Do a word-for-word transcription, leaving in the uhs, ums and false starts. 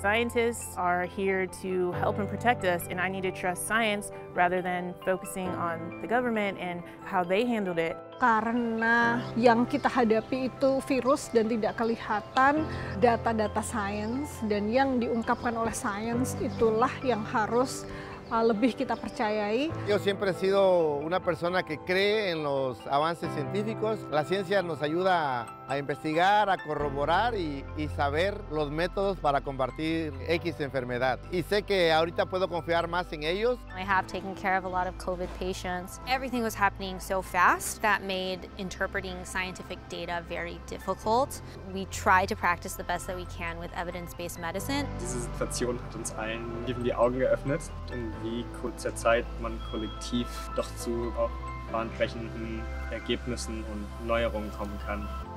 Scientists are here to help and protect us, and I need to trust science rather than focusing on the government and how they handled it. Karena yang kita hadapi itu virus dan tidak kelihatan, data-data sains dan yang diungkapkan oleh sains itulah yang harus uh, lebih kita percayai. Yo siempre he sido una persona que cree en los avances científicos. La ciencia nos ayuda a investigar, a corroborar y, y saber los métodos para combatir X enfermedad. Y sé que ahorita puedo confiar más en ellos. I have taken care of a lot of COVID patients. Everything was happening so fast that made interpreting scientific data very difficult. We try to practice the best that we can with evidence-based medicine. Diese Situation hat uns allen eben die Augen geöffnet, in wie kurzer Zeit man kollektiv doch zu auch bahnbrechenden Ergebnissen und Neuerungen kommen kann.